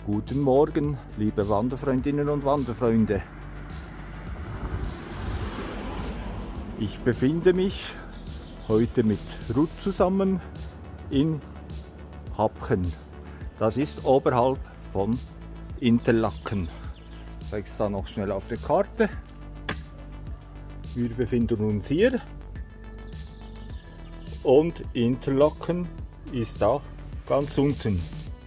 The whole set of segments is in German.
Guten Morgen, liebe Wanderfreundinnen und Wanderfreunde. Ich befinde mich heute mit Ruth zusammen in Hapchen. Das ist oberhalb von Interlaken. Ich zeige es da noch schnell auf der Karte. Wir befinden uns hier und Interlaken ist da ganz unten.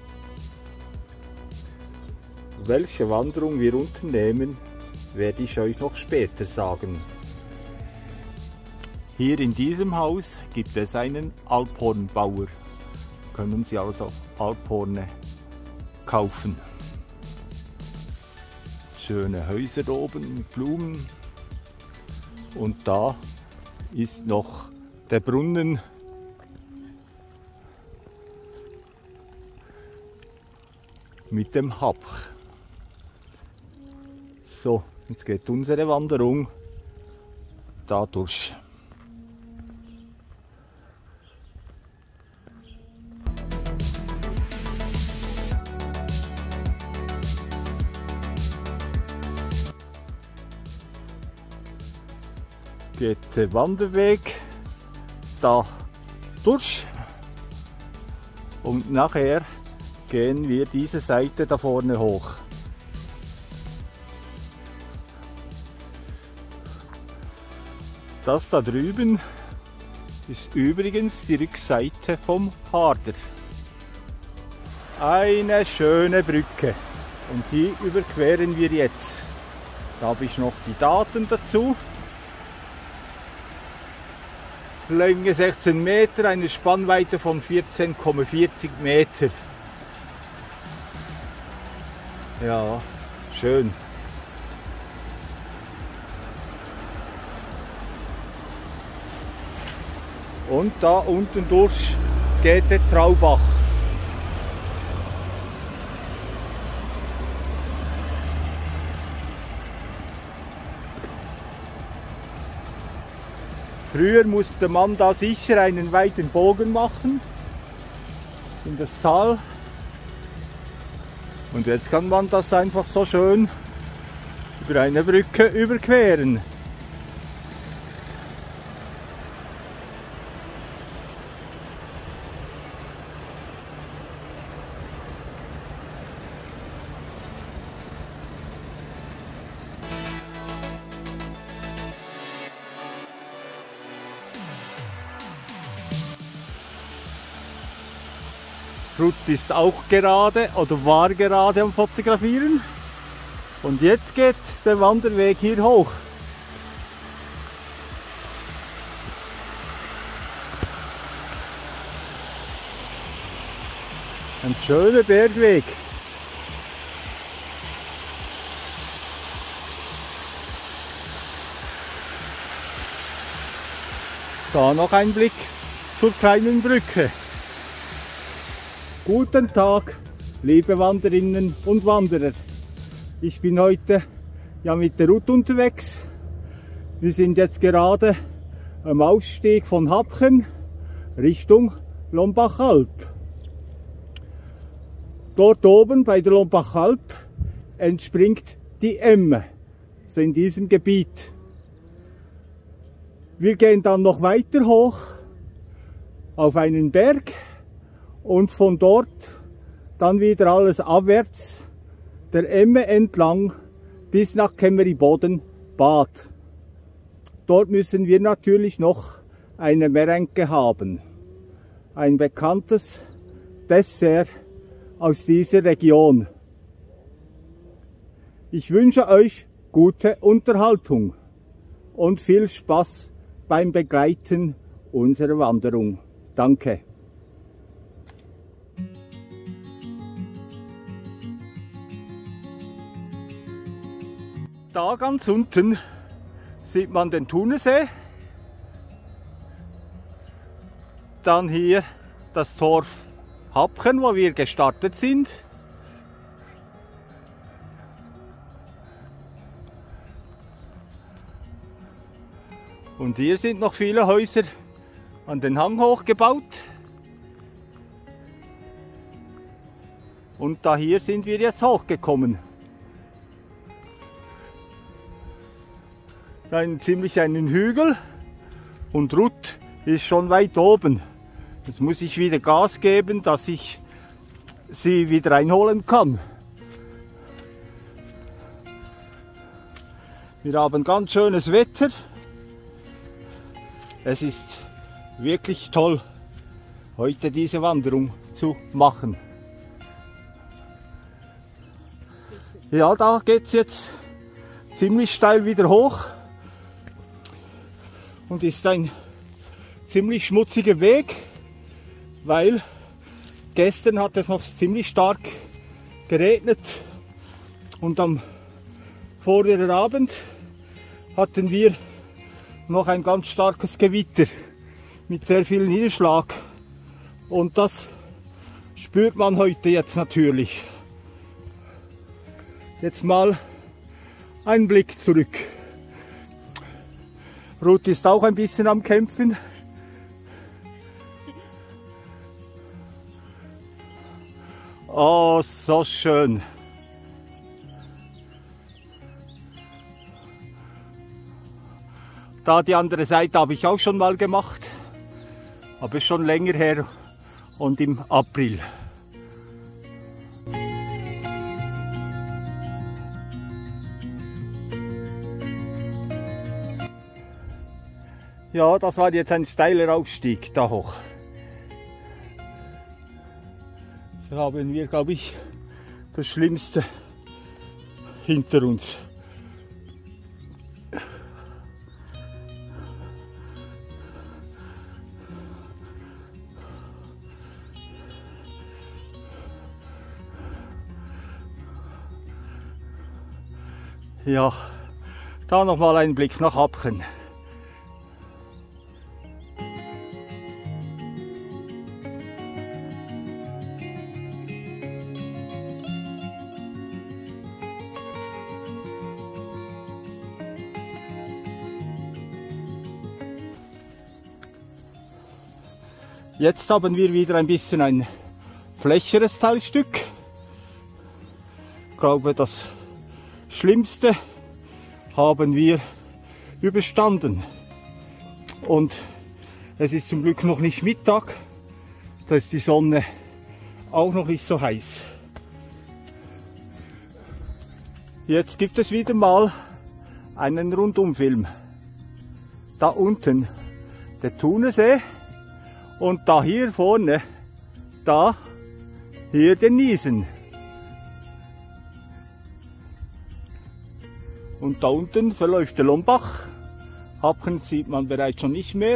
Welche Wanderung wir unternehmen, werde ich euch noch später sagen. Hier in diesem Haus gibt es einen Alphornbauer. Können Sie also Alphorne kaufen. Schöne Häuser oben mit Blumen. Und da ist noch der Brunnen. Mit dem Hapch. So, jetzt geht unsere Wanderung da durch. Geht der Wanderweg da durch und nachher gehen wir diese Seite da vorne hoch. Das da drüben ist übrigens die Rückseite vom Harder. Eine schöne Brücke und die überqueren wir jetzt. Da habe ich noch die Daten dazu. Länge 16 Meter, eine Spannweite von 14,40 Meter. Ja, schön. Und da unten durch geht der Traubach. Früher musste man da sicher einen weiten Bogen machen in das Tal. Und jetzt kann man das einfach so schön über eine Brücke überqueren. Ruth ist auch gerade oder war gerade am Fotografieren und jetzt geht der Wanderweg hier hoch. Ein schöner Bergweg. Da noch ein Blick zur kleinen Brücke. Guten Tag, liebe Wanderinnen und Wanderer. Ich bin heute ja mit der Ruth unterwegs. Wir sind jetzt gerade am Ausstieg von Hapchen Richtung Lombachalp. Dort oben bei der Lombachalp entspringt die Emme, also in diesem Gebiet. Wir gehen dann noch weiter hoch auf einen Berg. Und von dort dann wieder alles abwärts der Emme entlang bis nach Kemmeriboden-Bad. Dort müssen wir natürlich noch eine Merenke haben. Ein bekanntes Dessert aus dieser Region. Ich wünsche euch gute Unterhaltung und viel Spaß beim Begleiten unserer Wanderung. Danke. Da ganz unten sieht man den Thunersee. Dann hier das Dorf Hapchen, wo wir gestartet sind. Und hier sind noch viele Häuser an den Hang hochgebaut. Und da hier sind wir jetzt hochgekommen. Ziemlich einen Hügel und Ruth ist schon weit oben. Jetzt muss ich wieder Gas geben, dass ich sie wieder einholen kann. Wir haben ganz schönes Wetter. Es ist wirklich toll, heute diese Wanderung zu machen. Ja, da geht es jetzt ziemlich steil wieder hoch. Und ist ein ziemlich schmutziger Weg, weil gestern hat es noch ziemlich stark geregnet und am vorigen Abend hatten wir noch ein ganz starkes Gewitter mit sehr viel Niederschlag und das spürt man heute jetzt natürlich. Jetzt mal ein Blick zurück. Ruth ist auch ein bisschen am Kämpfen. Oh, so schön. Da die andere Seite habe ich auch schon mal gemacht, aber schon länger her und im April. Ja, das war jetzt ein steiler Aufstieg da hoch. So haben wir, glaube ich, das Schlimmste hinter uns. Ja, da nochmal ein Blick nach Abchen. Jetzt haben wir wieder ein bisschen ein flächeres Teilstück. Ich glaube, das Schlimmste haben wir überstanden. Und es ist zum Glück noch nicht Mittag, da ist die Sonne auch noch nicht so heiß. Jetzt gibt es wieder mal einen Rundumfilm. Da unten der Thunersee. Und da hier vorne, hier der Niesen. Und da unten verläuft der Lombach. Abchen sieht man bereits schon nicht mehr.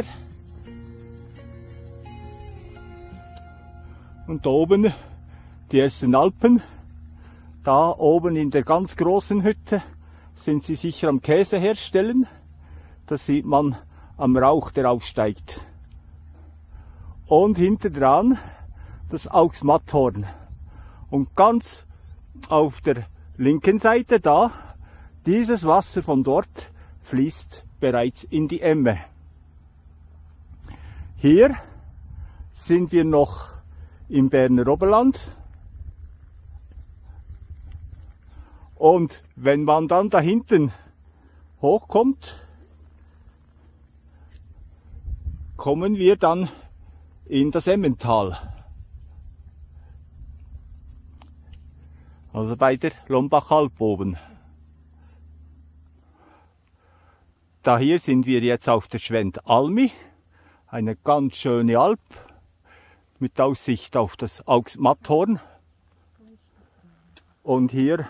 Und da oben die ersten Alpen. Da oben in der ganz großen Hütte sind sie sicher am Käse herstellen. Das sieht man am Rauch, der aufsteigt. Und hinter dran das Augsmatthorn. Und ganz auf der linken Seite da, dieses Wasser von dort fließt bereits in die Emme. Hier sind wir noch im Berner Oberland. Und wenn man dann da hinten hochkommt, kommen wir dann in das Emmental. Also bei der Lombach-Alp oben. Da hier sind wir jetzt auf der Schwend-Almi, eine ganz schöne Alp mit Aussicht auf das Augsmatthorn. Und hier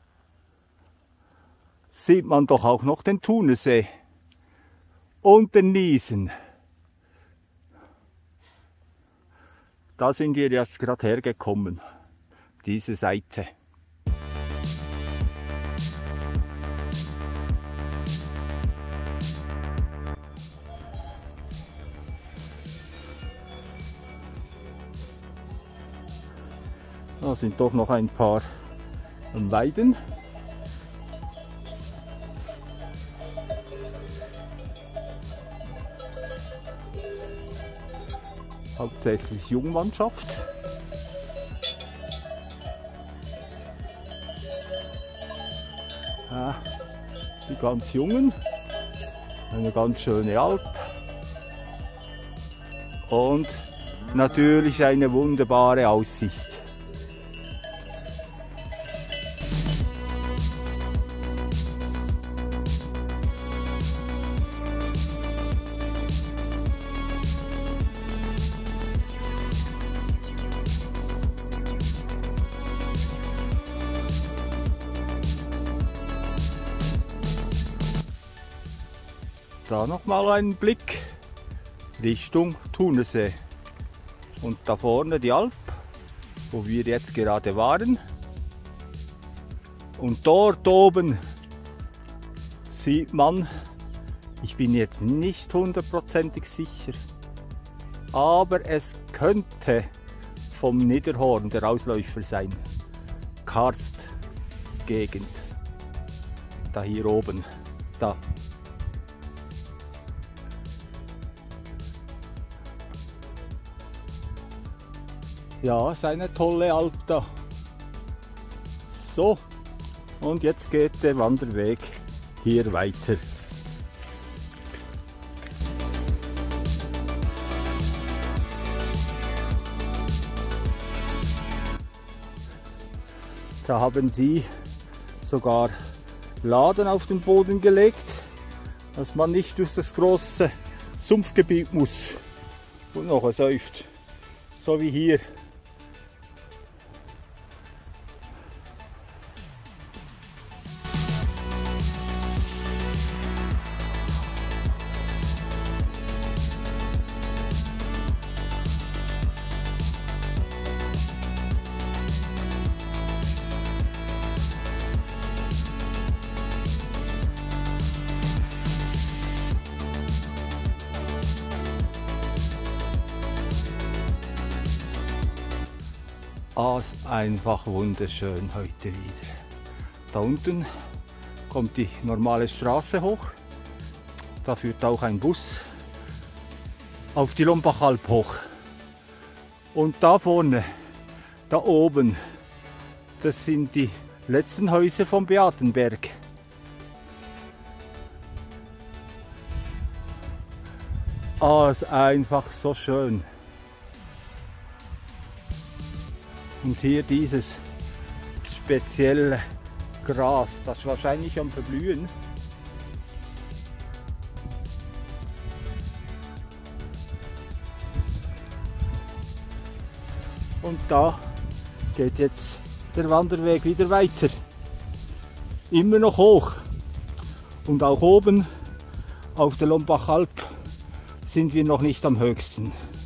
sieht man doch auch noch den Thunersee und den Niesen. Da sind wir jetzt gerade hergekommen, diese Seite. Da sind doch noch ein paar Weiden. Hauptsächlich Jungmannschaft. Die ganz jungen. Eine ganz schöne Alp. Und natürlich eine wunderbare Aussicht. Da nochmal einen Blick Richtung Thunersee. Und da vorne die Alp, wo wir jetzt gerade waren. Und dort oben sieht man, ich bin jetzt nicht hundertprozentig sicher, aber es könnte vom Niederhorn der Ausläufer sein. Karstgegend. Da hier oben. Da. Ja, ist eine tolle Alp da. So, und jetzt geht der Wanderweg hier weiter. Da haben sie sogar Laden auf den Boden gelegt, dass man nicht durch das große Sumpfgebiet muss und noch säuft, so wie hier. Ist einfach wunderschön heute wieder. Da unten kommt die normale Straße hoch. Da führt auch ein Bus auf die Lombachalp hoch. Und da vorne, da oben, das sind die letzten Häuser vom Beatenberg. Ist einfach so schön. Und hier dieses spezielle Gras, das ist wahrscheinlich am Verblühen. Und da geht jetzt der Wanderweg wieder weiter. Immer noch hoch. Und auch oben auf der Lombachalp sind wir noch nicht am höchsten.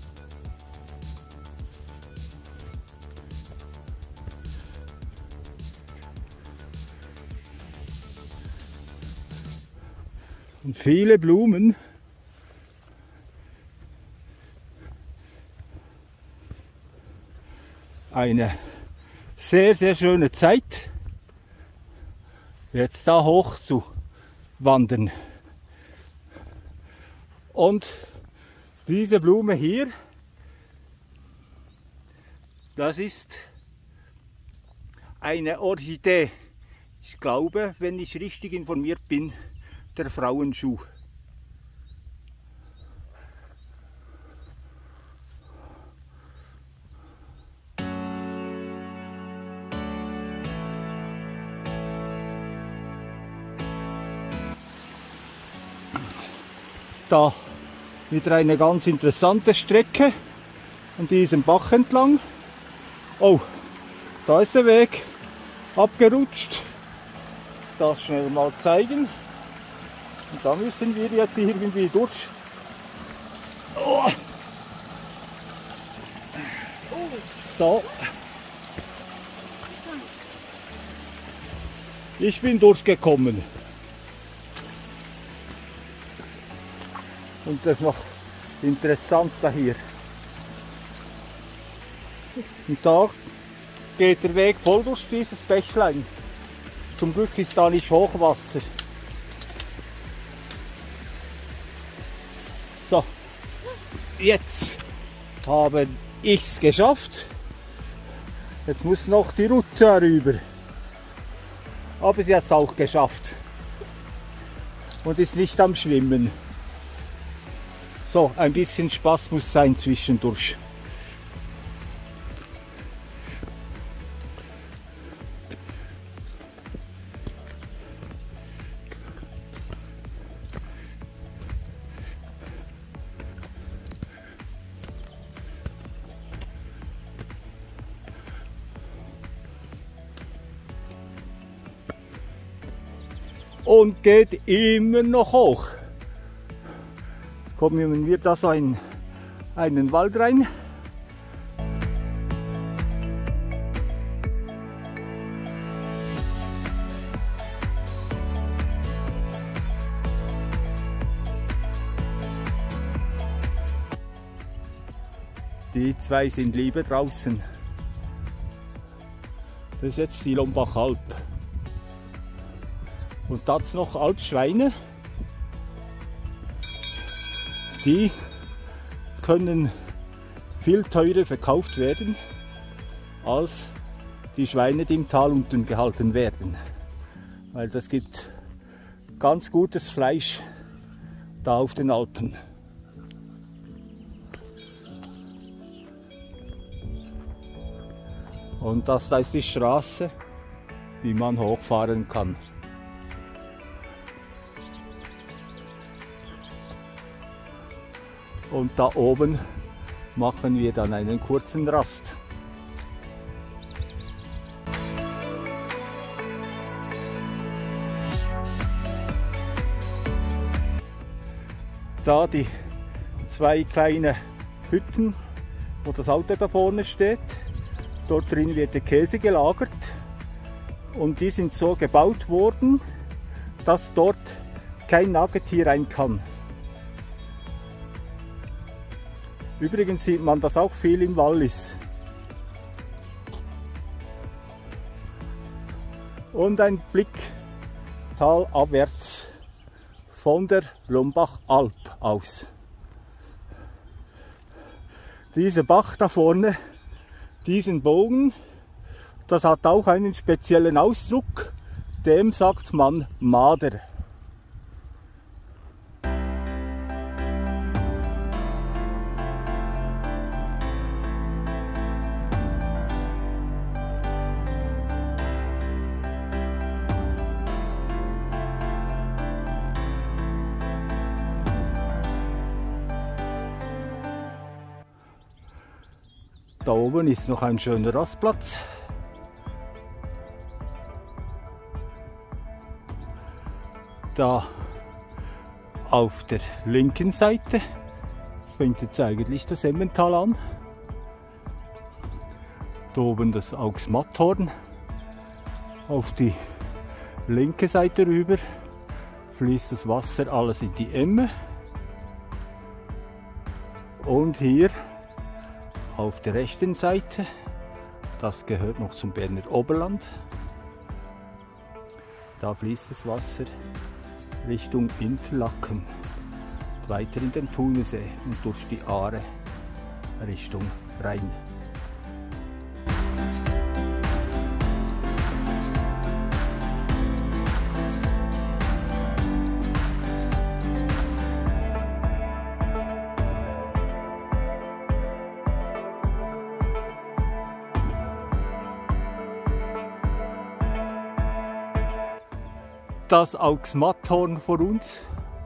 Und viele Blumen. Eine sehr, sehr schöne Zeit, jetzt da hoch zu wandern. Und diese Blume hier, das ist eine Orchidee. Ich glaube, wenn ich richtig informiert bin, der Frauenschuh. Da wieder eine ganz interessante Strecke an diesem Bach entlang. Oh, da ist der Weg abgerutscht. Ich das schnell mal zeigen. Und da müssen wir jetzt irgendwie durch. Oh. So. Ich bin durchgekommen. Und das ist noch interessant da hier. Und da geht der Weg voll durch dieses Bächlein. Zum Glück ist da nicht Hochwasser. So, jetzt habe ich es geschafft. Jetzt muss noch die Route rüber. Aber sie hat es auch geschafft und ist nicht am Schwimmen. So, ein bisschen Spaß muss sein zwischendurch. Und geht immer noch hoch. Jetzt kommen wir da so in einen Wald rein. Die zwei sind lieber draußen. Das ist jetzt die Lombach-Alp. Und das noch Alpschweine, die können viel teurer verkauft werden als die Schweine, die im Tal unten gehalten werden. Weil das gibt ganz gutes Fleisch da auf den Alpen. Und das da ist die Straße, wie man hochfahren kann. Und da oben machen wir dann einen kurzen Rast. Da die zwei kleine Hütten, wo das Auto da vorne steht, dort drin wird der Käse gelagert und die sind so gebaut worden, dass dort kein Nagetier rein kann. Übrigens sieht man das auch viel im Wallis. Und ein Blick talabwärts von der Lombach-Alp aus. Dieser Bach da vorne, diesen Bogen, das hat auch einen speziellen Ausdruck, dem sagt man Mader. Da oben ist noch ein schöner Rastplatz. Da auf der linken Seite fängt jetzt eigentlich das Emmental an. Da oben das Augsmatthorn. Auf die linke Seite rüber fließt das Wasser alles in die Emme. Und hier auf der rechten Seite, das gehört noch zum Berner Oberland, da fließt das Wasser Richtung Interlaken, weiter in den Thunersee und durch die Aare Richtung Rhein. Das Augsmatthorn vor uns.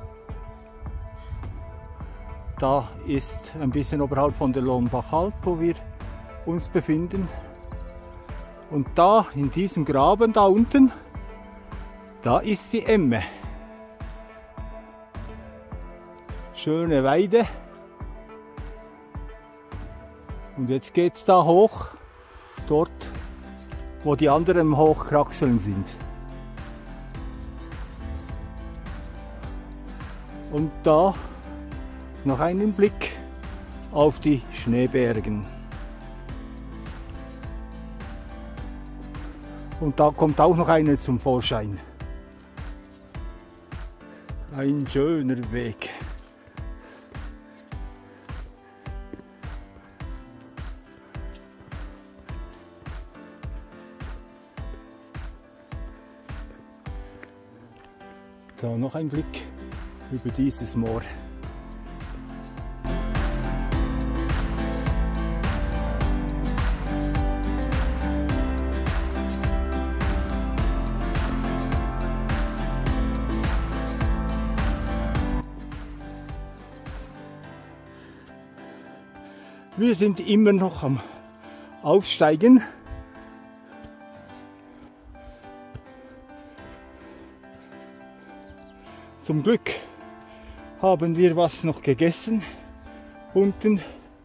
Da ist ein bisschen oberhalb von der Lombach-Alp, wo wir uns befinden. Und da in diesem Graben da unten, da ist die Emme. Schöne Weide. Und jetzt geht es da hoch, dort wo die anderen Hochkraxeln sind. Und da noch einen Blick auf die Schneebergen. Und da kommt auch noch eine zum Vorschein. Ein schöner Weg. Da noch ein Blick über dieses Moor. Wir sind immer noch am Aufsteigen. Zum Glück haben wir was noch gegessen unten.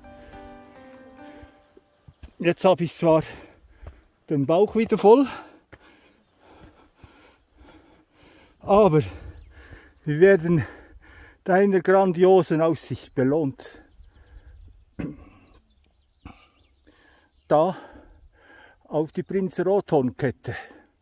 Jetzt habe ich zwar den Bauch wieder voll, aber wir werden deiner grandiosen Aussicht belohnt. Da auf die Prinz-Rothorn-Kette.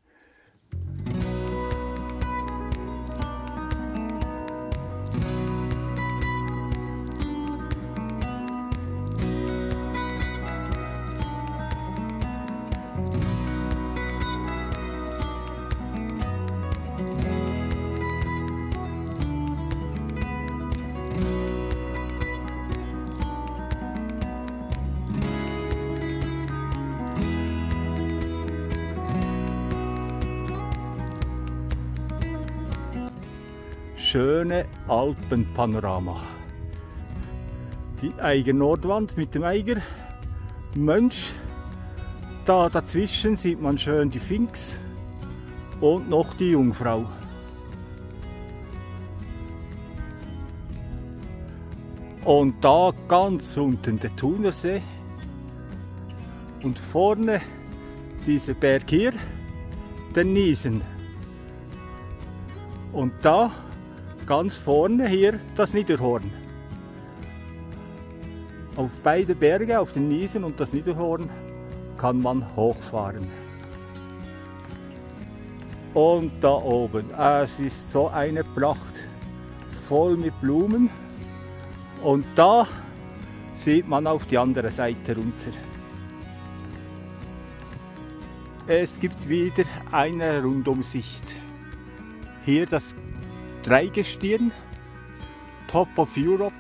Schöne Alpenpanorama. Die Eiger Nordwand mit dem Eiger Mönch. Da dazwischen sieht man schön die Finks und noch die Jungfrau. Und da ganz unten der Thunersee. Und vorne dieser Berg hier, der Niesen. Und da ganz vorne hier das Niederhorn. Auf beide Berge, auf den Niesen und das Niederhorn, kann man hochfahren. Und da oben, es ist so eine Pracht, voll mit Blumen. Und da sieht man auf die andere Seite runter. Es gibt wieder eine Rundumsicht. Hier das Dreigestirn, Top of Europe,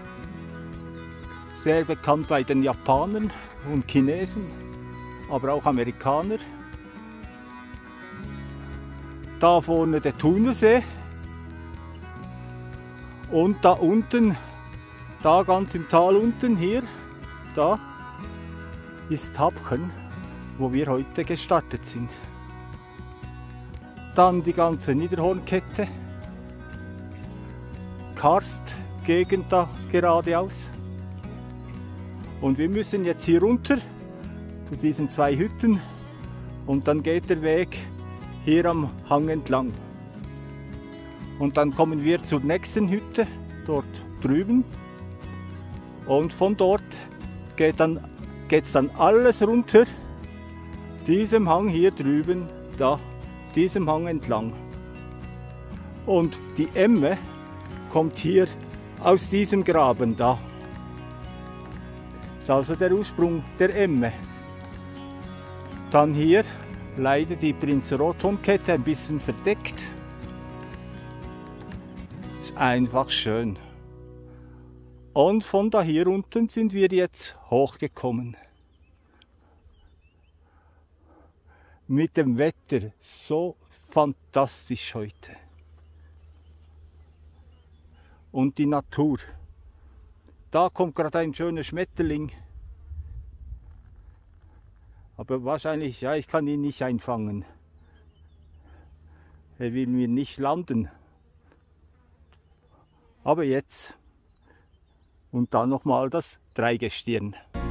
sehr bekannt bei den Japanern und Chinesen, aber auch Amerikaner. Da vorne der Thunersee und da unten, da ganz im Tal unten hier, da ist Habchen, wo wir heute gestartet sind. Dann die ganze Niederhornkette. Karstgegend da geradeaus. Und wir müssen jetzt hier runter zu diesen zwei Hütten und dann geht der Weg hier am Hang entlang. Und dann kommen wir zur nächsten Hütte, dort drüben. Und von dort geht's dann alles runter, diesem Hang hier drüben, da, diesem Hang entlang. Und die Emme kommt hier aus diesem Graben da. Das ist also der Ursprung der Emme. Dann hier leider die Prinz-Rothorn-Kette ein bisschen verdeckt. Ist einfach schön. Und von da hier unten sind wir jetzt hochgekommen. Mit dem Wetter so fantastisch heute. Und die Natur. Da kommt gerade ein schöner Schmetterling. Aber wahrscheinlich, ja, ich kann ihn nicht einfangen. Er will mir nicht landen. Aber jetzt. Und dann nochmal das Dreigestirn.